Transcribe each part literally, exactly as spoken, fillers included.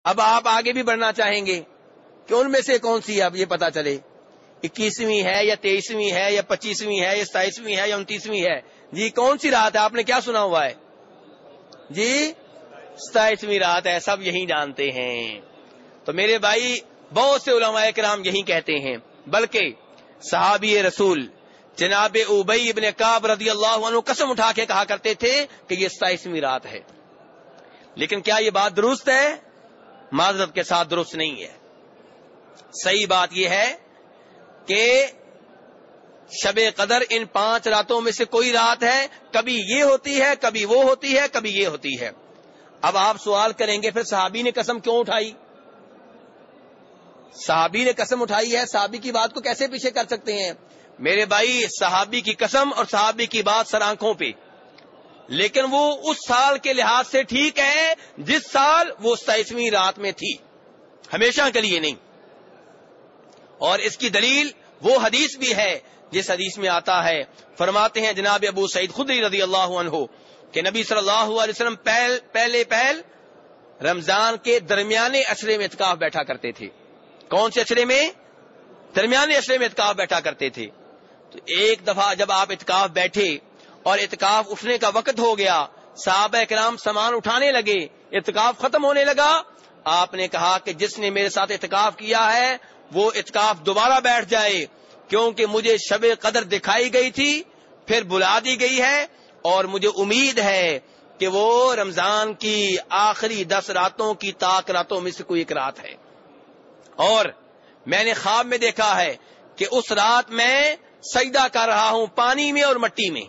اب آپ آگے بھی بڑھنا چاہیں گے کہ ان میں سے کون سی اب یہ پتا چلے اکیسویں ہے یا تیئیسویں ہے یا پچیسویں ہے یا ستائیسویں ہے یا انتیسویں ہے. جی کون سی رات ہے؟ آپ نے کیا سنا ہوا ہے؟ جی ستائیسویں رات ہے، سب یہی جانتے ہیں. تو میرے بھائی بہت سے علماء کرام یہی کہتے ہیں، بلکہ صحابی رسول جناب ابی ابن کعب رضی اللہ عنہ قسم اٹھا کے کہا کرتے تھے کہ یہ ستائیسویں رات ہے. لیکن کیا یہ بات درست ہے؟ معذرت کے ساتھ درست نہیں ہے. صحیح بات یہ ہے کہ شب قدر ان پانچ راتوں میں سے کوئی رات ہے، کبھی یہ ہوتی ہے، کبھی وہ ہوتی ہے، کبھی یہ ہوتی ہے. اب آپ سوال کریں گے پھر صحابی نے قسم کیوں اٹھائی؟ صحابی نے قسم اٹھائی ہے، صحابی کی بات کو کیسے پیچھے کر سکتے ہیں؟ میرے بھائی صحابی کی قسم اور صحابی کی بات سر آنکھوں پہ، لیکن وہ اس سال کے لحاظ سے ٹھیک ہے جس سال وہ ستائیسویں رات میں تھی، ہمیشہ کے لیے نہیں. اور اس کی دلیل وہ حدیث بھی ہے جس حدیث میں آتا ہے، فرماتے ہیں جناب ابو سعید خدری رضی اللہ عنہ کہ نبی صلی اللہ علیہ وسلم پہل پہلے پہل رمضان کے درمیانے عشرے میں اعتکاف بیٹھا کرتے تھے. کون سے عشرے میں؟ درمیانے عشرے میں اعتکاف بیٹھا کرتے تھے. تو ایک دفعہ جب آپ اعتکاف بیٹھے اور اعتکاف اٹھنے کا وقت ہو گیا، صحابہ کرام سامان اٹھانے لگے، اعتکاف ختم ہونے لگا، آپ نے کہا کہ جس نے میرے ساتھ اعتکاف کیا ہے وہ اعتکاف دوبارہ بیٹھ جائے، کیونکہ مجھے شب قدر دکھائی گئی تھی، پھر بلا دی گئی ہے، اور مجھے امید ہے کہ وہ رمضان کی آخری دس راتوں کی تاک راتوں میں سے کوئی ایک رات ہے. اور میں نے خواب میں دیکھا ہے کہ اس رات میں سجدہ کر رہا ہوں پانی میں اور مٹی میں.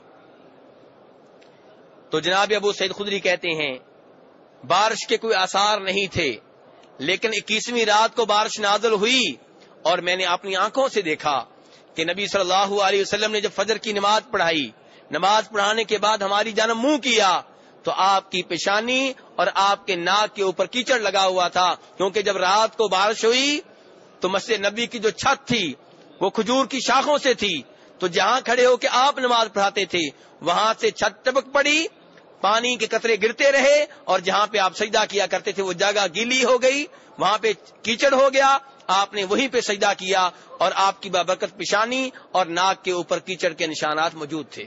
تو جناب ابو سعید خدری کہتے ہیں بارش کے کوئی آثار نہیں تھے، لیکن اکیسویں رات کو بارش نازل ہوئی اور میں نے اپنی آنکھوں سے دیکھا کہ نبی صلی اللہ علیہ وسلم نے جب فجر کی نماز پڑھائی، نماز پڑھانے کے بعد ہماری جانب منہ کیا تو آپ کی پیشانی اور آپ کے ناک کے اوپر کیچڑ لگا ہوا تھا، کیونکہ جب رات کو بارش ہوئی تو مسجد نبی کی جو چھت تھی وہ کھجور کی شاخوں سے تھی، تو جہاں کھڑے ہو کے آپ نماز پڑھاتے تھے وہاں سے چھت ٹپک پڑی، پانی کے قطرے گرتے رہے، اور جہاں پہ آپ سجدہ کیا کرتے تھے وہ جگہ گیلی ہو گئی، وہاں پہ کیچڑ ہو گیا، آپ نے وہیں پہ سجدہ کیا اور آپ کی بابرکت پیشانی اور ناک کے اوپر کیچڑ کے نشانات موجود تھے.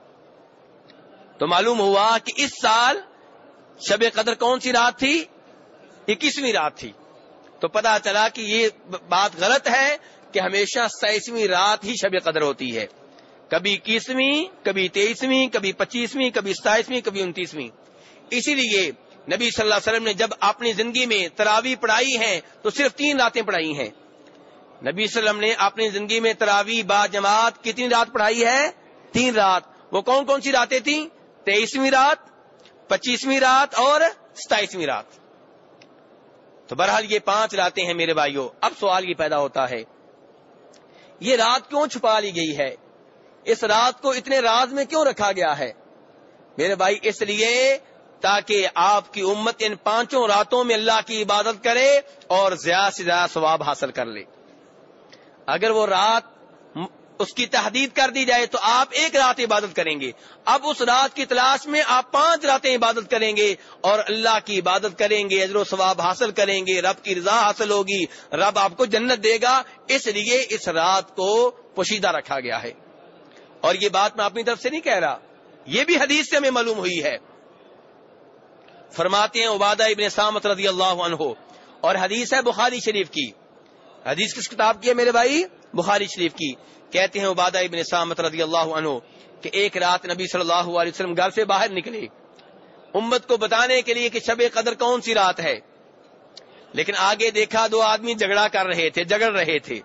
تو معلوم ہوا کہ اس سال شب قدر کون سی رات تھی؟ اکیسویں رات تھی. تو پتا چلا کہ یہ بات غلط ہے کہ ہمیشہ ستائیسویں رات ہی شب قدر ہوتی ہے، کبھی اکیسویں، کبھی تیئیسویں، کبھی پچیسویں، کبھی ستائیسویں، کبھی انتیسویں. اسی لیے نبی صلی اللہ علیہ وسلم نے جب اپنی زندگی میں تراویح پڑھائی ہیں تو صرف تین راتیں پڑھائی ہیں. نبی صلی اللہ علیہ وسلم نے اپنی زندگی میں تراویح با جماعت کتنی رات پڑھائی ہے؟ تین رات. وہ کون کون سی راتیں تھیں؟ تیئیسویں رات، پچیسویں رات اور ستائیسویں رات. تو بہرحال یہ پانچ راتیں ہیں میرے بھائیوں. اب سوال یہ پیدا ہوتا ہے یہ رات کیوں چھپا لی گئی ہے؟ اس رات کو اتنے راز میں کیوں رکھا گیا ہے؟ میرے بھائی اس لیے تاکہ آپ کی امت ان پانچوں راتوں میں اللہ کی عبادت کرے اور زیادہ سے زیادہ ثواب حاصل کر لے. اگر وہ رات اس کی تحدید کر دی جائے تو آپ ایک رات عبادت کریں گے، اب اس رات کی تلاش میں آپ پانچ راتیں عبادت کریں گے اور اللہ کی عبادت کریں گے، اجر و ثواب حاصل کریں گے، رب کی رضا حاصل ہوگی، رب آپ کو جنت دے گا. اس لیے اس رات کو پوشیدہ رکھا گیا ہے. اور یہ بات میں اپنی طرف سے نہیں کہہ رہا، یہ بھی حدیث سے ہمیں معلوم ہوئی ہے. فرماتے ہیں عبادہ ابن صامت رضی اللہ عنہ، اور حدیث ہے بخاری شریف کی. حدیث کس کتاب کی ہے میرے بھائی؟ بخاری شریف کی. کہتے ہیں عبادہ ابن صامت رضی اللہ عنہ کہ ایک رات نبی صلی اللہ علیہ وسلم گھر سے باہر نکلے امت کو بتانے کے لیے کہ شب قدر کون سی رات ہے، لیکن آگے دیکھا دو آدمی جھگڑا کر رہے تھے، جگڑ رہے تھے.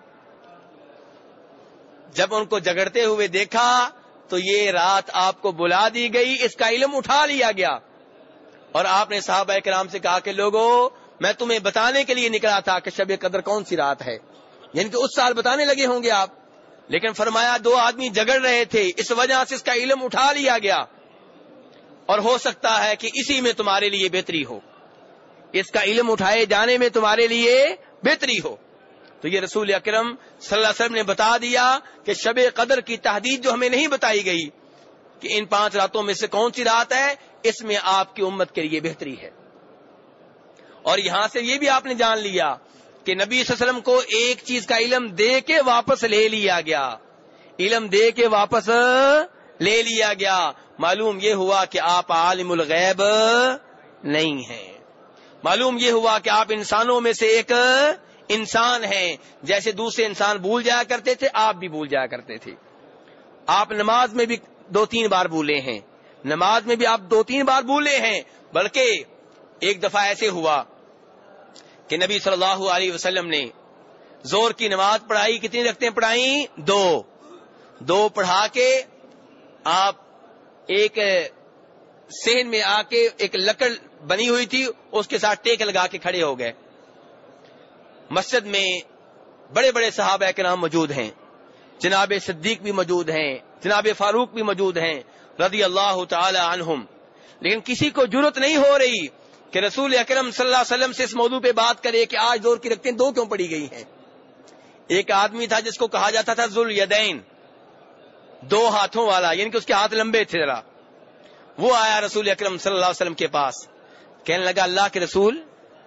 جب ان کو جگڑتے ہوئے دیکھا تو یہ رات آپ کو بلا دی گئی، اس کا علم اٹھا لیا گیا، اور آپ نے صحابہ کرام سے کہا کہ لوگوں میں تمہیں بتانے کے لیے نکلا تھا کہ شب قدر کون سی رات ہے. یعنی کہ اس سال بتانے لگے ہوں گے آپ، لیکن فرمایا دو آدمی جگڑ رہے تھے، اس وجہ سے اس کا علم اٹھا لیا گیا، اور ہو سکتا ہے کہ اسی میں تمہارے لیے بہتری ہو، اس کا علم اٹھائے جانے میں تمہارے لیے بہتری ہو. تو یہ رسول اکرم صلی اللہ علیہ وسلم نے بتا دیا کہ شب قدر کی تحدید جو ہمیں نہیں بتائی گئی کہ ان پانچ راتوں میں سے کون سی رات ہے، اس میں آپ کی امت کے لیے بہتری ہے. اور یہاں سے یہ بھی آپ نے جان لیا کہ نبی صلی اللہ علیہ وسلم کو ایک چیز کا علم دے کے واپس لے لیا گیا، علم دے کے واپس لے لیا گیا۔ معلوم یہ ہوا کہ آپ عالم الغیب نہیں ہیں، معلوم یہ ہوا کہ آپ انسانوں میں سے ایک انسان ہیں، جیسے دوسرے انسان بھول جایا کرتے تھے آپ بھی بھول جایا کرتے تھے۔ آپ نماز میں بھی دو تین بار بھولے ہیں، نماز میں بھی آپ دو تین بار بھولے ہیں، بلکہ ایک دفعہ ایسے ہوا کہ نبی صلی اللہ علیہ وسلم نے زور کی نماز پڑھائی، کتنی رکعتیں پڑھائیں؟ دو دو پڑھا کے آپ ایک صحن میں آ کے ایک لکڑ بنی ہوئی تھی اس کے ساتھ ٹیک لگا کے کھڑے ہو گئے۔ مسجد میں بڑے بڑے صحابہ کرام موجود ہیں، جناب صدیق بھی موجود ہیں، جناب فاروق بھی موجود ہیں رضی اللہ تعالی عنہم، لیکن کسی کو جرأت نہیں ہو رہی کہ رسول اکرم صلی اللہ علیہ وسلم سے اس موضوع پہ بات کرے کہ آج زور کی رکعتیں دو کیوں پڑی گئی ہیں۔ ایک آدمی تھا جس کو کہا جاتا تھا ذو الیدین، دو ہاتھوں والا، یعنی کہ اس کے ہاتھ لمبے تھے ذرا۔ وہ آیا رسول اکرم صلی اللہ علیہ وسلم کے پاس، کہنے لگا اللہ کے رسول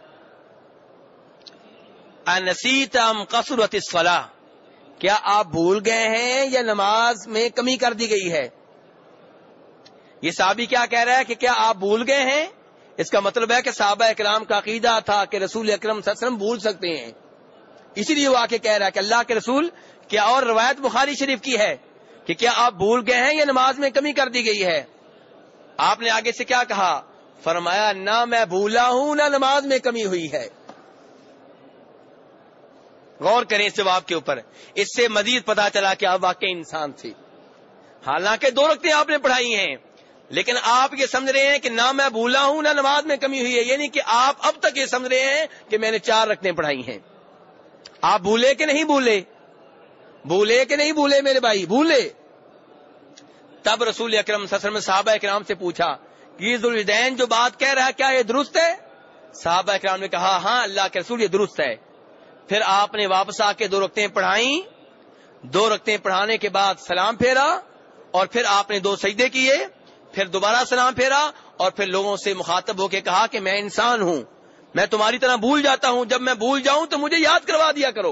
انسیت ام قصرت الصلاۃ، کیا آپ بھول گئے ہیں یا نماز میں کمی کر دی گئی ہے؟ یہ صحابی کیا کہہ رہا ہے کہ کیا آپ بھول گئے ہیں؟ اس کا مطلب ہے کہ صحابہ اکرام کا عقیدہ تھا کہ رسول اکرم صلی اللہ علیہ وسلم بھول سکتے ہیں، اسی لیے وہ آ کے کہہ رہا ہے کہ اللہ کے رسول کیا، اور روایت بخاری شریف کی ہے کہ کیا آپ بھول گئے ہیں یا نماز میں کمی کر دی گئی ہے؟ آپ نے آگے سے کیا کہا؟ فرمایا نہ میں بھولا ہوں نہ نماز میں کمی ہوئی ہے۔ غور کریں اس جواب کے اوپر، اس سے مزید پتا چلا کہ آپ واقعی انسان تھے۔ حالانکہ دو رکعتیں آپ نے پڑھائی ہیں، لیکن آپ یہ سمجھ رہے ہیں کہ نہ میں بھولا ہوں نہ نماز میں کمی ہوئی ہے، یعنی کہ آپ اب تک یہ سمجھ رہے ہیں کہ میں نے چار رکعتیں پڑھائی ہیں۔ آپ بھولے کہ نہیں بھولے؟ بھولے کہ نہیں بھولے میرے بھائی؟ بھولے۔ تب رسول اکرم صلی اللہ علیہ وسلم نے صحابہ اکرام سے پوچھا کہ یہ ذو الیدین جو بات کہہ رہا ہے کیا یہ درست ہے؟ صحابہ اکرام نے کہا ہاں اللہ کے رسول یہ درست ہے۔ پھر آپ نے واپس آ کے دو رکعتیں پڑھائیں، دو رکعتیں پڑھانے کے بعد سلام پھیرا، اور پھر آپ نے دو سجدے کیے، پھر دوبارہ سلام پھیرا، اور پھر لوگوں سے مخاطب ہو کے کہا کہ میں انسان ہوں، میں تمہاری طرح بھول جاتا ہوں، جب میں بھول جاؤں تو مجھے یاد کروا دیا کرو۔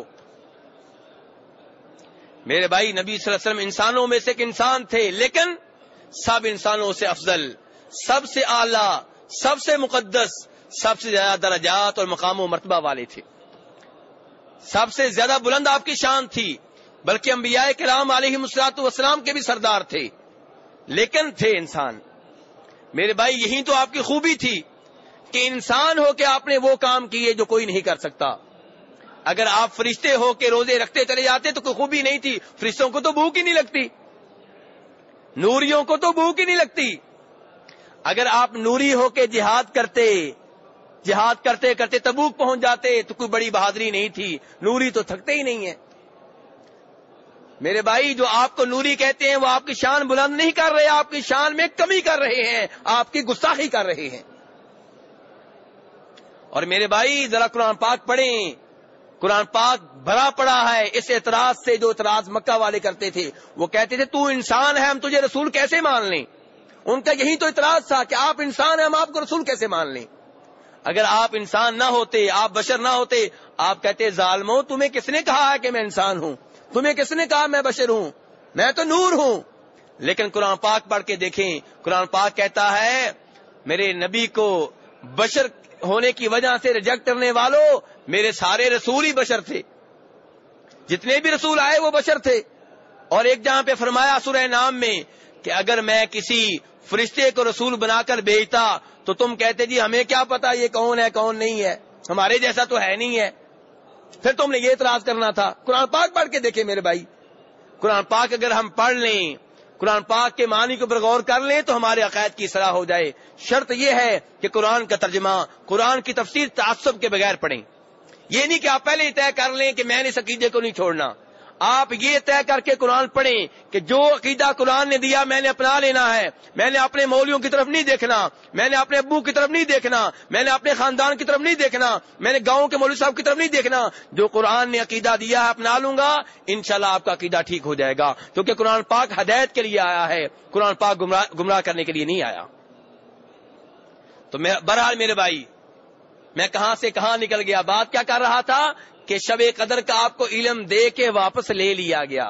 میرے بھائی نبی صلی اللہ علیہ وسلم انسانوں میں سے ایک انسان تھے، لیکن سب انسانوں سے افضل، سب سے اعلیٰ، سب سے مقدس، سب سے زیادہ درجات اور مقام و مرتبہ والے تھے، سب سے زیادہ بلند آپ کی شان تھی، بلکہ انبیاء کرام علیہم الصلوۃ والسلام کے بھی سردار تھے، لیکن تھے انسان۔ میرے بھائی یہی تو آپ کی خوبی تھی کہ انسان ہو کے آپ نے وہ کام کیے جو کوئی نہیں کر سکتا۔ اگر آپ فرشتے ہو کے روزے رکھتے چلے جاتے تو کوئی خوبی نہیں تھی، فرشتوں کو تو بھوک ہی نہیں لگتی، نوریوں کو تو بھوک ہی نہیں لگتی۔ اگر آپ نوری ہو کے جہاد کرتے جہاد کرتے کرتے تبوک پہنچ جاتے تو کوئی بڑی بہادری نہیں تھی، نوری تو تھکتے ہی نہیں ہیں۔ میرے بھائی جو آپ کو نوری کہتے ہیں وہ آپ کی شان بلند نہیں کر رہے، آپ کی شان میں کمی کر رہے ہیں، آپ کی گستاخی کر رہے ہیں۔ اور میرے بھائی ذرا قرآن پاک پڑھیں، قرآن پاک بھرا پڑا ہے اس اعتراض سے جو اعتراض مکہ والے کرتے تھے۔ وہ کہتے تھے تو انسان ہے ہم تجھے رسول کیسے مان لیں؟ ان کا یہی تو اعتراض تھا کہ آپ انسان ہیں ہم آپ کو رسول کیسے مان لیں؟ اگر آپ انسان نہ ہوتے، آپ بشر نہ ہوتے، آپ کہتے ظالموں تمہیں کس نے کہا ہے کہ میں انسان ہوں؟ تمہیں کس نے کہا میں بشر ہوں؟ میں تو نور ہوں۔ لیکن قرآن پاک پڑھ کے دیکھیں، قرآن پاک کہتا ہے میرے نبی کو بشر ہونے کی وجہ سے ریجیکٹ کرنے والوں، میرے سارے رسول ہی بشر تھے، جتنے بھی رسول آئے وہ بشر تھے۔ اور ایک جہاں پہ فرمایا سورہ نام میں کہ اگر میں کسی فرشتے کو رسول بنا کر بھیجتا تو تم کہتے جی ہمیں کیا پتا یہ کون ہے کون نہیں ہے، ہمارے جیسا تو ہے نہیں ہے، پھر تم نے یہ اعتراض کرنا تھا۔ قرآن پاک پڑھ کے دیکھیں میرے بھائی، قرآن پاک اگر ہم پڑھ لیں، قرآن پاک کے معنی کو غور کر لیں تو ہمارے عقائد کی اصلاح ہو جائے۔ شرط یہ ہے کہ قرآن کا ترجمہ، قرآن کی تفسیر تعصب کے بغیر پڑھیں۔ یہ نہیں کہ آپ پہلے ہی طے کر لیں کہ میں نے اس عقیدے کو نہیں چھوڑنا، آپ یہ طے کر کے قرآن پڑھیں کہ جو عقیدہ قرآن نے دیا میں نے اپنا لینا ہے، میں نے اپنے مولویوں کی طرف نہیں دیکھنا، میں نے اپنے ابو کی طرف نہیں دیکھنا، میں نے اپنے خاندان کی طرف نہیں دیکھنا، میں نے گاؤں کے مولوی صاحب کی طرف نہیں دیکھنا، جو قرآن نے عقیدہ دیا ہے اپنا لوں گا، انشاءاللہ آپ کا عقیدہ ٹھیک ہو جائے گا، کیونکہ قرآن پاک ہدایت کے لیے آیا ہے، قرآن پاک گمراہ گمراہ کرنے کے لیے نہیں آیا۔ تو میں بہرحال میرے بھائی میں کہاں سے کہاں نکل گیا. بات کیا کر رہا تھا کہ شب قدر کا آپ کو علم دے کے واپس لے لیا گیا.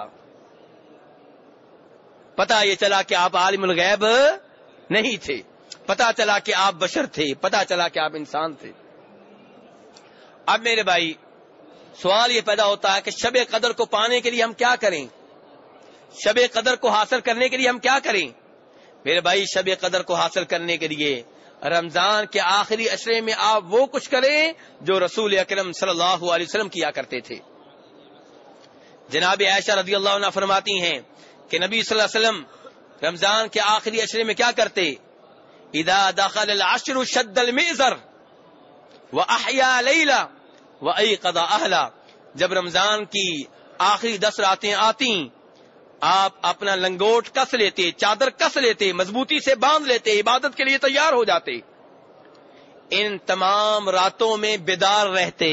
پتا یہ چلا کہ آپ عالم الغیب نہیں تھے, پتا چلا کہ آپ بشر تھے, پتا چلا کہ آپ انسان تھے. اب میرے بھائی سوال یہ پیدا ہوتا ہے کہ شب قدر کو پانے کے لیے ہم کیا کریں, شب قدر کو حاصل کرنے کے لیے ہم کیا کریں. میرے بھائی شب قدر کو حاصل کرنے کے لیے رمضان کے آخری عشرے میں آپ وہ کچھ کریں جو رسول اکرم صلی اللہ علیہ وسلم کیا کرتے تھے. جناب عائشہ رضی اللہ عنہ فرماتی ہیں کہ نبی صلی اللہ علیہ وسلم رمضان کے آخری عشرے میں کیا کرتے, اذا دخل العشر شد المئزر واحیا لیلا وایقظ اہلا. جب رمضان کی آخری دس راتیں آتی آپ اپنا لنگوٹ کس لیتے, چادر کس لیتے, مضبوطی سے باندھ لیتے, عبادت کے لیے تیار ہو جاتے. ان تمام راتوں میں بیدار رہتے.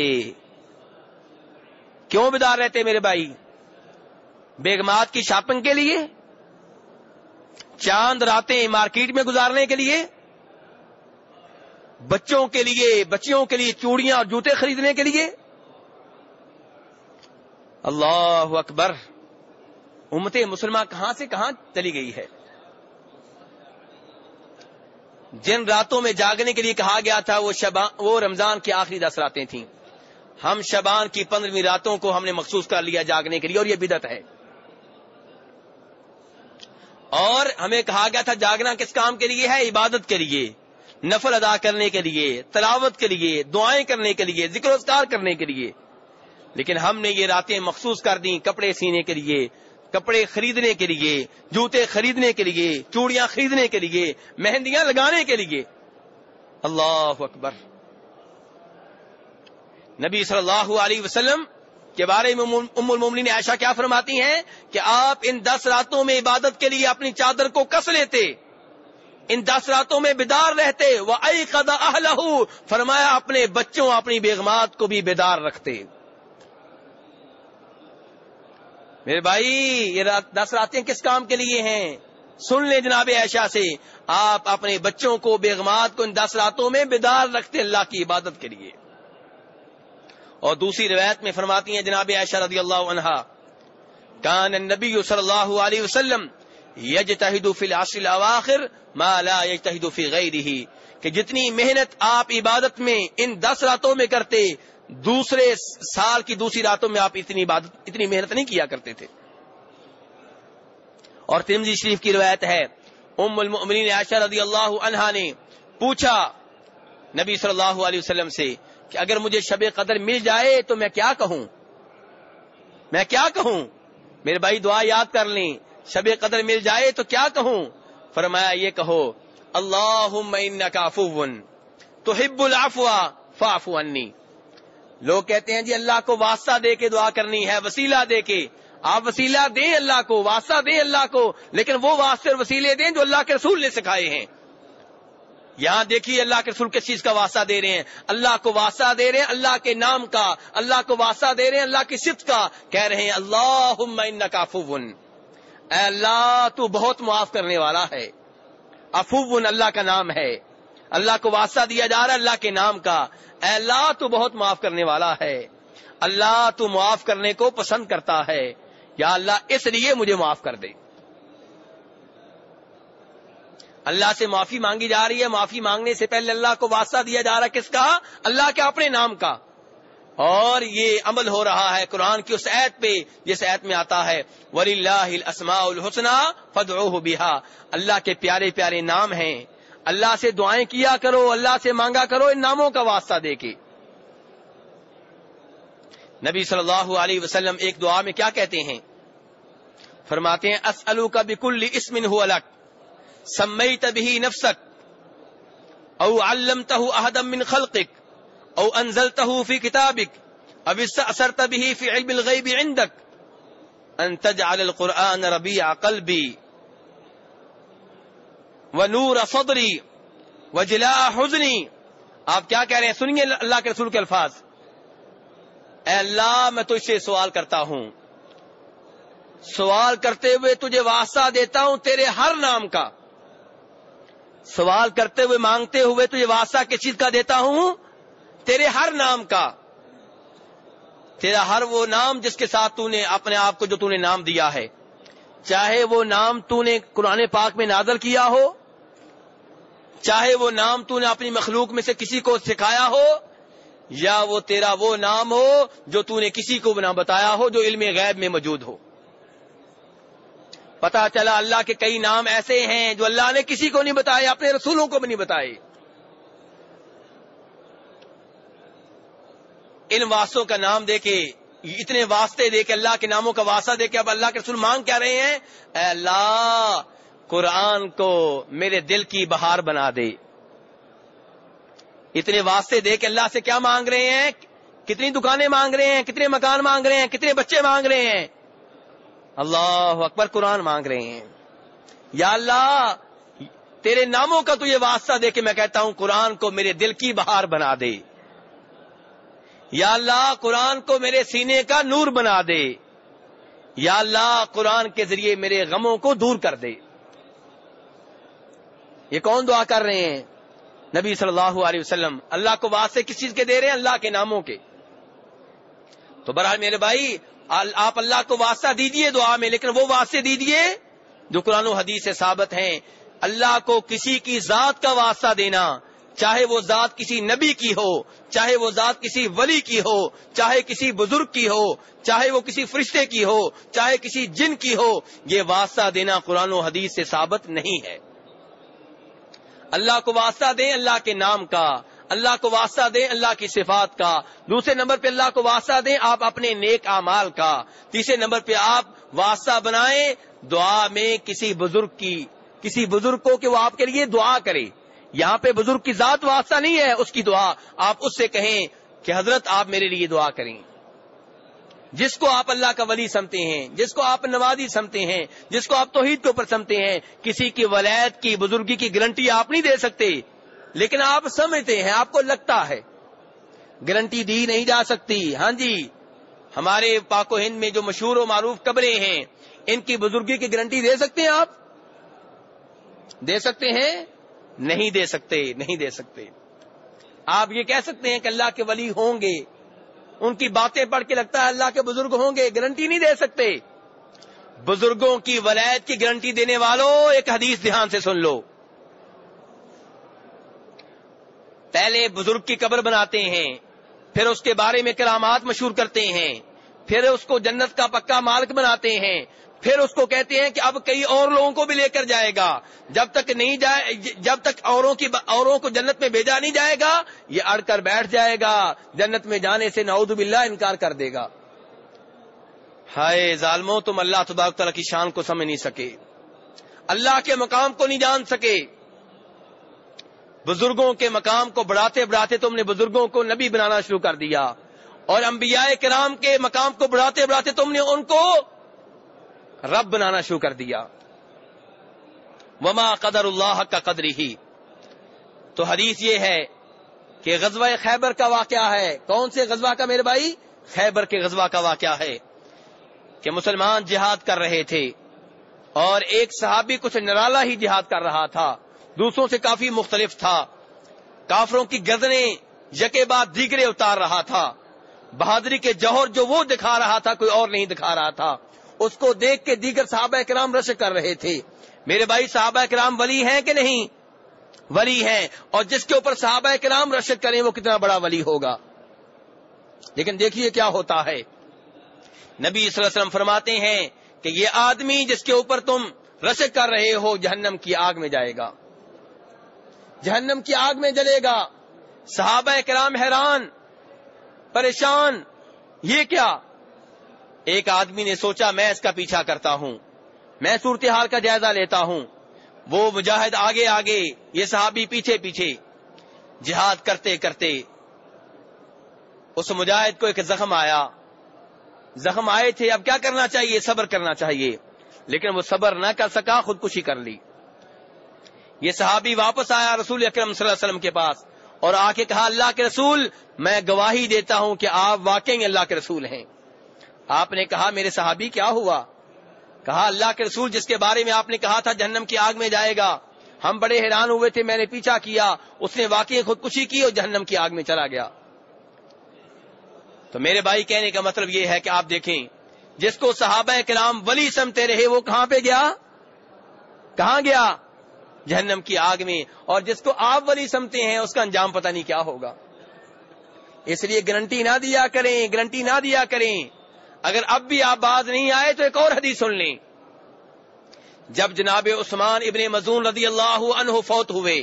کیوں بیدار رہتے میرے بھائی؟ بیگمات کی شاپنگ کے لیے, چاند راتیں مارکیٹ میں گزارنے کے لیے, بچوں کے لیے, بچیوں کے لیے چوڑیاں اور جوتے خریدنے کے لیے. اللہ اکبر, امت مسلمہ کہاں سے کہاں چلی گئی ہے. جن راتوں میں جاگنے کے لیے کہا گیا تھا وہ شبان, وہ رمضان کی آخری دس راتیں تھیں. ہم شبان کی پندرہویں راتوں کو ہم نے مخصوص کر لیا جاگنے کے لیے, اور یہ بدعت ہے. اور ہمیں کہا گیا تھا جاگنا کس کام کے لیے ہے؟ عبادت کے لیے, نفل ادا کرنے کے لیے, تلاوت کے لیے, دعائیں کرنے کے لیے, ذکر و اذکار کرنے کے لیے. لیکن ہم نے یہ راتیں مخصوص کر دیں کپڑے سینے کے لیے, کپڑے خریدنے کے لیے, جوتے خریدنے کے لیے, چوڑیاں خریدنے کے لیے, مہندیاں لگانے کے لیے. اللہ اکبر. نبی صلی اللہ علیہ وسلم کے بارے میں ام المومنین عائشہ کیا فرماتی ہیں کہ آپ ان دس راتوں میں عبادت کے لیے اپنی چادر کو کس لیتے, ان دس راتوں میں بیدار رہتے. وَأَيْقَظَ أَهْلَهُ, فرمایا اپنے بچوں, اپنی بیگمات کو بھی بیدار رکھتے. میرے بھائی یہ رات, دس راتیں کس کام کے لیے ہیں؟ سن لیں جناب عائشہ سے, آپ اپنے بچوں کو, بیگمات کو ان دس راتوں میں بیدار رکھتے اللہ کی عبادت کے لیے. اور دوسری روایت میں فرماتی ہیں جناب عائشہ رضی اللہ عنہا, کان النبی صلی اللہ علیہ وسلم یجتہد فی العشر الاواخر ما لا یجتہد فی غیرہ, کہ جتنی محنت آپ عبادت میں ان دس راتوں میں کرتے دوسرے سال کی دوسری راتوں میں آپ اتنی عبادت اتنی محنت نہیں کیا کرتے تھے. اور ترمذی شریف کی روایت ہے, ام المؤمنین عائشہ رضی اللہ عنہا نے پوچھا نبی صلی اللہ علیہ وسلم سے کہ اگر مجھے شب قدر مل جائے تو میں کیا کہوں, میں کیا کہوں. میرے بھائی دعا یاد کر لیں, شب قدر مل جائے تو کیا کہوں. فرمایا یہ کہو, اللہم انک عفو تحب العفو فاعف عنی. لوگ کہتے ہیں جی اللہ کو واسطہ دے کے دعا کرنی ہے, وسیلہ دے کے. آپ وسیلہ دیں اللہ کو, واسطہ دیں اللہ کو, لیکن وہ واسطے اور وسیلے دیں جو اللہ کے رسول نے سکھائے ہیں. یہاں دیکھیے اللہ کے رسول کس چیز کا واسطہ دے رہے ہیں؟ اللہ کو واسطہ دے رہے ہیں اللہ کے نام کا, اللہ کو واسطہ دے رہے ہیں اللہ کی صفت کا. کہہ رہے ہیں اللہم انک عفو, اے اللہ تو بہت معاف کرنے والا ہے. عفو اللہ کا نام ہے, اللہ کو واسطہ دیا جا رہا ہے اللہ کے نام کا. اے اللہ تو بہت معاف کرنے والا ہے, اللہ تو معاف کرنے کو پسند کرتا ہے, یا اللہ اس لیے مجھے معاف کر دے. اللہ سے معافی مانگی جا رہی ہے, معافی مانگنے سے پہلے اللہ کو واسطہ دیا جا رہا ہے کس کا؟ اللہ کے اپنے نام کا. اور یہ عمل ہو رہا ہے قرآن کی اس آیت پہ جس آیت میں آتا ہے وَلِلَّهِ الْأَسْمَاءُ الْحُسْنَى فَادْعُوهُ بِهَا, اللہ کے پیارے پیارے نام ہیں, اللہ سے دعائیں کیا کرو, اللہ سے مانگا کرو ان ناموں کا واسطہ دے کے. نبی صلی اللہ علیہ وسلم ایک دعا میں کیا کہتے ہیں؟ فرماتے ہیں اسألوک بکل اسم هو لک سمیت به نفسک او علمتہ احدا من خلقک او انزلتہ فی کتابک او استأثرت به فی علم الغیب عندک ان تجعل القرآن ربیع قلبی ونور صدری وجلاء حزنی. آپ کیا کہہ رہے ہیں؟ سنیے اللہ کے رسول کے الفاظ. اے اللہ میں تجھ سے سوال کرتا ہوں, سوال کرتے ہوئے تجھے واسطہ دیتا ہوں تیرے ہر نام کا, سوال کرتے ہوئے مانگتے ہوئے تجھے واسطہ کس چیز کا دیتا ہوں؟ تیرے ہر نام کا، تیرا ہر وہ نام جس کے ساتھ تو نے اپنے آپ کو جو تو نے نام دیا ہے، چاہے وہ نام تو نے قرآن پاک میں نازل کیا ہو، چاہے وہ نام تو نے اپنی مخلوق میں سے کسی کو سکھایا ہو، یا وہ تیرا وہ نام ہو جو تو نے کسی کو نہ بتایا ہو، جو علم غیب میں موجود ہو۔ پتا چلا اللہ کے کئی نام ایسے ہیں جو اللہ نے کسی کو نہیں بتائے، اپنے رسولوں کو بھی نہیں بتائے۔ ان واسطوں کا نام دے کے، اتنے واسطے دے کے، اللہ کے ناموں کا واسطہ دے کے اب اللہ کے رسول مانگ کیا رہے ہیں؟ اے اللہ قرآن کو میرے دل کی بہار بنا دے۔ اتنے واسطے دے کے اللہ سے کیا مانگ رہے ہیں؟ کتنی دکانیں مانگ رہے ہیں، کتنے مکان مانگ رہے ہیں، کتنے بچے مانگ رہے ہیں؟ اللہ اکبر، قرآن مانگ رہے ہیں۔ یا اللہ تیرے ناموں کا تو یہ واسطہ دے کے میں کہتا ہوں قرآن کو میرے دل کی بہار بنا دے۔ یا اللہ قرآن کو میرے سینے کا نور بنا دے۔ یا اللہ قرآن کے ذریعے میرے غموں کو دور کر دے۔ یہ کون دعا کر رہے ہیں؟ نبی صلی اللہ علیہ وسلم۔ اللہ کو واسطے کس چیز کے دے رہے ہیں؟ اللہ کے ناموں کے۔ تو بہرحال میرے بھائی آپ اللہ کو واسطہ دیجئے دعا میں، لیکن وہ واسطے دیجئے جو قرآن و حدیث سے ثابت ہیں۔ اللہ کو کسی کی ذات کا واسطہ دینا، چاہے وہ ذات کسی نبی کی ہو، چاہے وہ ذات کسی ولی کی ہو، چاہے کسی بزرگ کی ہو، چاہے وہ کسی فرشتے کی ہو، چاہے کسی جن کی ہو، یہ واسطہ دینا قرآن و حدیث سے ثابت نہیں ہے۔ اللہ کو واسطہ دیں اللہ کے نام کا، اللہ کو واسطہ دیں اللہ کی صفات کا، دوسرے نمبر پہ اللہ کو واسطہ دیں آپ اپنے نیک اعمال کا، تیسرے نمبر پہ آپ واسطہ بنائیں دعا میں کسی بزرگ کی، کسی بزرگ کو کہ وہ آپ کے لیے دعا کرے۔ یہاں پہ بزرگ کی ذات واسطہ نہیں ہے، اس کی دعا آپ اس سے کہیں کہ حضرت آپ میرے لیے دعا کریں۔ جس کو آپ اللہ کا ولی سمتے ہیں، جس کو آپ نوازی سمتے ہیں، جس کو آپ توحید کے اوپر سمتے ہیں، کسی کی ولایت کی بزرگی کی گارنٹی آپ نہیں دے سکتے، لیکن آپ سمجھتے ہیں، آپ کو لگتا ہے گارنٹی دی نہیں جا سکتی۔ ہاں جی، ہمارے پاک و ہند میں جو مشہور و معروف قبریں ہیں، ان کی بزرگی کی گارنٹی دے سکتے ہیں؟ آپ دے سکتے ہیں؟ نہیں دے سکتے، نہیں دے سکتے۔ آپ یہ کہہ سکتے ہیں کہ اللہ کے ولی ہوں گے، ان کی باتیں پڑھ کے لگتا ہے اللہ کے بزرگ ہوں گے، گارنٹی نہیں دے سکتے۔ بزرگوں کی ولایت کی گارنٹی دینے والوں ایک حدیث دھیان سے سن لو۔ پہلے بزرگ کی قبر بناتے ہیں، پھر اس کے بارے میں کرامات مشہور کرتے ہیں، پھر اس کو جنت کا پکا مالک بناتے ہیں، پھر اس کو کہتے ہیں کہ اب کئی اور لوگوں کو بھی لے کر جائے گا، جب تک نہیں جائے جب تک اوروں کی اوروں کو جنت میں بھیجا نہیں جائے گا یہ اڑ کر بیٹھ جائے گا، جنت میں جانے سے نعوذ باللہ انکار کر دے گا۔ ہائے ظالموں، تم اللہ تبارک تعالیٰ کی شان کو سمجھ نہیں سکے، اللہ کے مقام کو نہیں جان سکے۔ بزرگوں کے مقام کو بڑھاتے بڑھاتے تم نے بزرگوں کو نبی بنانا شروع کر دیا، اور انبیاء کرام کے مقام کو بڑھاتے بڑھاتے تم نے ان کو رب بنانا شروع کر دیا۔ وما قدر اللہ کا قدر ہی۔ تو حدیث یہ ہے کہ غزوہ خیبر کا واقعہ ہے۔ کون سے غزوہ کا میرے بھائی؟ خیبر کے غزوہ کا واقعہ ہے کہ مسلمان جہاد کر رہے تھے، اور ایک صحابی کچھ نرالا ہی جہاد کر رہا تھا، دوسروں سے کافی مختلف تھا، کافروں کی گردنیں یکے بعد دیگرے اتار رہا تھا، بہادری کے جوہر جو وہ دکھا رہا تھا کوئی اور نہیں دکھا رہا تھا۔ اس کو دیکھ کے دیگر صحابہ کرام رشک کر رہے تھے۔ میرے بھائی صحابہ کرام ولی ہیں کہ نہیں؟ ولی ہیں، اور جس کے اوپر صحابہ کرام رشک کریں وہ کتنا بڑا ولی ہوگا۔ لیکن دیکھیے کیا ہوتا ہے، نبی صلی اللہ علیہ وسلم فرماتے ہیں کہ یہ آدمی جس کے اوپر تم رشک کر رہے ہو جہنم کی آگ میں جائے گا، جہنم کی آگ میں جلے گا۔ صحابہ کرام حیران پریشان، یہ کیا؟ ایک آدمی نے سوچا میں اس کا پیچھا کرتا ہوں، میں صورتحال کا جائزہ لیتا ہوں۔ وہ مجاہد آگے آگے، یہ صحابی پیچھے پیچھے، جہاد کرتے کرتے اس مجاہد کو ایک زخم آیا، زخم آئے تھے، اب کیا کرنا چاہیے؟ صبر کرنا چاہیے، لیکن وہ صبر نہ کر سکا، خودکشی کر لی۔ یہ صحابی واپس آیا رسول اکرم صلی اللہ علیہ وسلم کے پاس اور آ کے کہا اللہ کے رسول میں گواہی دیتا ہوں کہ آپ واقعی اللہ کے رسول ہیں۔ آپ نے کہا میرے صحابی کیا ہوا؟ کہا اللہ کے رسول جس کے بارے میں آپ نے کہا تھا جہنم کی آگ میں جائے گا، ہم بڑے حیران ہوئے تھے، میں نے پیچھا کیا، اس نے واقعی خودکشی کی اور جہنم کی آگ میں چلا گیا۔ تو میرے بھائی کہنے کا مطلب یہ ہے کہ آپ دیکھیں جس کو صحابہ کرام ولی سمتے رہے وہ کہاں پہ گیا, کہاں گیا؟ جہنم کی آگ میں. اور جس کو آپ ولی سمتے ہیں اس کا انجام پتہ نہیں کیا ہوگا. اس لیے گارنٹی نہ دیا کریں, گارنٹی نہ دیا کریں. اگر اب بھی آپ باز نہیں آئے تو ایک اور حدیث سن لیں. جب جناب عثمان ابن مظعون رضی اللہ عنہ فوت ہوئے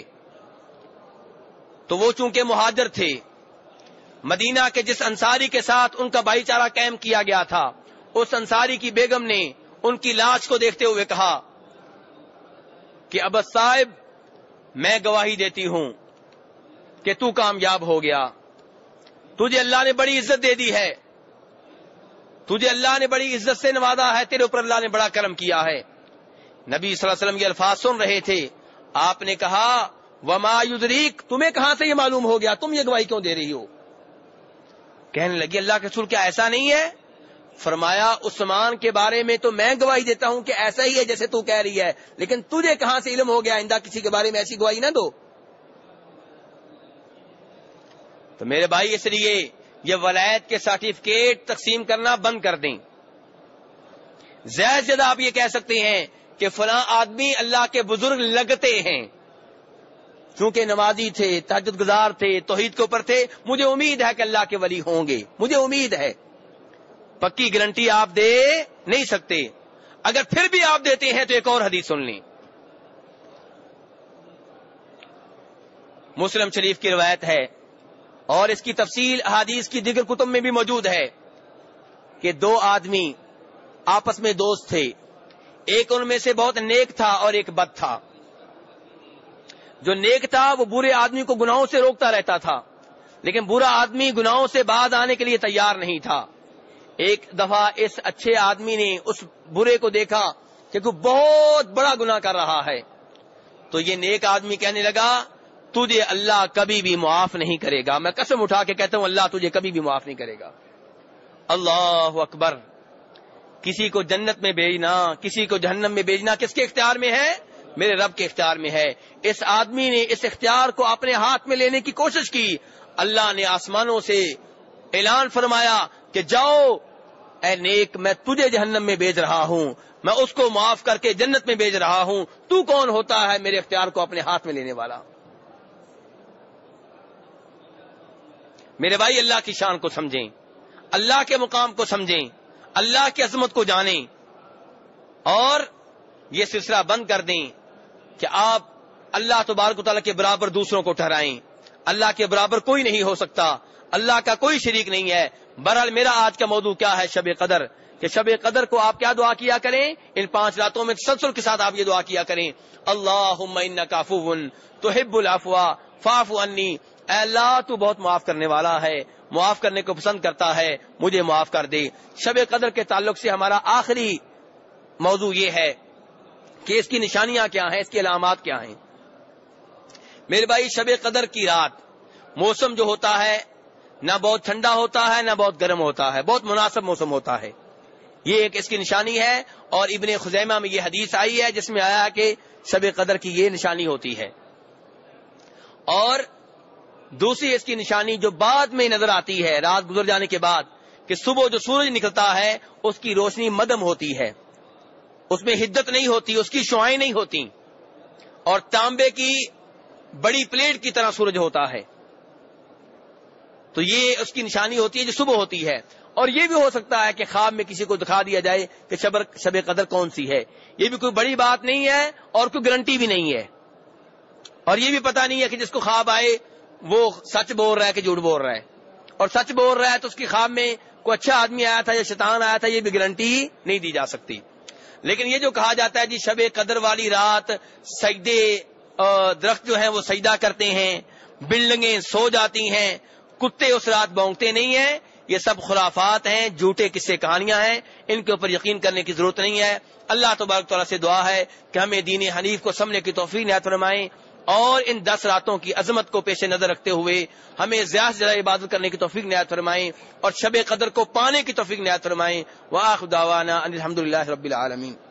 تو وہ چونکہ مہاجر تھے, مدینہ کے جس انصاری کے ساتھ ان کا بھائی چارہ قائم کیا گیا تھا, اس انصاری کی بیگم نے ان کی لاش کو دیکھتے ہوئے کہا کہ ابا صاحب میں گواہی دیتی ہوں کہ تو کامیاب ہو گیا, تجھے اللہ نے بڑی عزت دے دی ہے, تجھے اللہ نے بڑی عزت سے نوازا ہے, تیرے اوپر اللہ نے بڑا کرم کیا ہے. نبی صلی اللہ علیہ وسلم یہ الفاظ سن رہے تھے. آپ نے کہا وما یدریک, تمہیں کہاں سے یہ معلوم ہو گیا, تم یہ گواہی کیوں دے رہی ہو؟ کہنے لگی اللہ کے رسول کیا ایسا نہیں ہے؟ فرمایا عثمان کے بارے میں تو میں گواہی دیتا ہوں کہ ایسا ہی ہے جیسے تو کہہ رہی ہے, لیکن تجھے کہاں سے علم ہو گیا, آئندہ کسی کے بارے میں ایسی گواہی نہ دو. تو میرے بھائی اس لیے یہ ولایت کے سرٹیفکیٹ تقسیم کرنا بند کر دیں. زیادہ سے زیادہ آپ یہ کہہ سکتے ہیں کہ فلاں آدمی اللہ کے بزرگ لگتے ہیں, چونکہ نمازی تھے, تہجد گزار تھے, توحید کے اوپر تھے, مجھے امید ہے کہ اللہ کے ولی ہوں گے, مجھے امید ہے. پکی گارنٹی آپ دے نہیں سکتے. اگر پھر بھی آپ دیتے ہیں تو ایک اور حدیث سن لیں. مسلم شریف کی روایت ہے اور اس کی تفصیل احادیث کی دیگر کتب میں بھی موجود ہے کہ دو آدمی آپس میں دوست تھے, ایک ان میں سے بہت نیک تھا اور ایک بد تھا. جو نیک تھا وہ برے آدمی کو گناہوں سے روکتا رہتا تھا, لیکن برا آدمی گناہوں سے باز آنے کے لیے تیار نہیں تھا. ایک دفعہ اس اچھے آدمی نے اس برے کو دیکھا کہ وہ بہت بڑا گناہ کر رہا ہے, تو یہ نیک آدمی کہنے لگا تجھے اللہ کبھی بھی معاف نہیں کرے گا, میں قسم اٹھا کے کہتا ہوں اللہ تجھے کبھی بھی معاف نہیں کرے گا. اللہ اکبر. کسی کو جنت میں بھیجنا, کسی کو جہنم میں بھیجنا کس کے اختیار میں ہے؟ میرے رب کے اختیار میں ہے. اس آدمی نے اس اختیار کو اپنے ہاتھ میں لینے کی کوشش کی. اللہ نے آسمانوں سے اعلان فرمایا کہ جاؤ اے نیک, میں تجھے جہنم میں بھیج رہا ہوں, میں اس کو معاف کر کے جنت میں بھیج رہا ہوں. تو کون ہوتا ہے میرے اختیار کو اپنے ہاتھ میں لینے والا؟ میرے بھائی اللہ کی شان کو سمجھیں, اللہ کے مقام کو سمجھیں, اللہ کی عظمت کو جانیں, اور یہ سلسلہ بند کر دیں کہ آپ اللہ تبارک و تعالیٰ کے برابر دوسروں کو ٹھہرائیں. اللہ کے برابر کوئی نہیں ہو سکتا, اللہ کا کوئی شریک نہیں ہے. بہرحال میرا آج کا موضوع کیا ہے؟ شب قدر. کہ شب قدر کو آپ کیا دعا کیا کریں؟ ان پانچ راتوں میں تسلسل کے ساتھ آپ یہ دعا کیا کریں, اللہم انک عفو تحب العفو فاعف عنی. اے اللہ تو بہت معاف کرنے والا ہے, معاف کرنے کو پسند کرتا ہے, مجھے معاف کر دے. شب قدر کے تعلق سے ہمارا آخری موضوع یہ ہے کہ اس کی نشانیاں کیا ہیں, اس کی علامات کیا ہیں. میرے بھائی شب قدر کی رات, موسم جو ہوتا ہے نہ بہت ٹھنڈا ہوتا ہے نہ بہت گرم ہوتا ہے, بہت مناسب موسم ہوتا ہے. یہ ایک اس کی نشانی ہے. اور ابن خزیمہ میں یہ حدیث آئی ہے جس میں آیا کہ شب قدر کی یہ نشانی ہوتی ہے. اور دوسری اس کی نشانی جو بعد میں نظر آتی ہے رات گزر جانے کے بعد, کہ صبح جو سورج نکلتا ہے اس کی روشنی مدھم ہوتی ہے, اس میں حدت نہیں ہوتی, اس کی شعاعیں نہیں ہوتی, اور تانبے کی بڑی پلیٹ کی طرح سورج ہوتا ہے. تو یہ اس کی نشانی ہوتی ہے جو صبح ہوتی ہے. اور یہ بھی ہو سکتا ہے کہ خواب میں کسی کو دکھا دیا جائے کہ شب شب قدر کون سی ہے. یہ بھی کوئی بڑی بات نہیں ہے اور کوئی گارنٹی بھی نہیں ہے. اور یہ بھی پتہ نہیں ہے کہ جس کو خواب آئے وہ سچ بول رہا ہے کہ جھوٹ بول رہا ہے, اور سچ بول رہا ہے تو اس کی خواب میں کوئی اچھا آدمی آیا تھا یا شیطان آیا تھا, یہ بھی گارنٹی نہیں دی جا سکتی. لیکن یہ جو کہا جاتا ہے جی شب قدر والی رات سجدے, درخت جو ہیں وہ سجدہ کرتے ہیں, بلڈنگیں سو جاتی ہیں, کتے اس رات بھونکتے نہیں ہیں, یہ سب خرافات ہیں, جھوٹے قصے کہانیاں ہیں, ان کے اوپر یقین کرنے کی ضرورت نہیں ہے. اللہ تبارک تعالیٰ سے دعا ہے کہ ہمیں دین حنیف کو سمجھنے کی توفیق عنایت فرمائیں, اور ان دس راتوں کی عظمت کو پیش نظر رکھتے ہوئے ہمیں زیادہ سے زیادہ عبادت کرنے کی توفیق عنایت فرمائیں, اور شب قدر کو پانے کی توفیق عنایت فرمائیں. وآخر دعوانا ان الحمد للہ رب العالمین.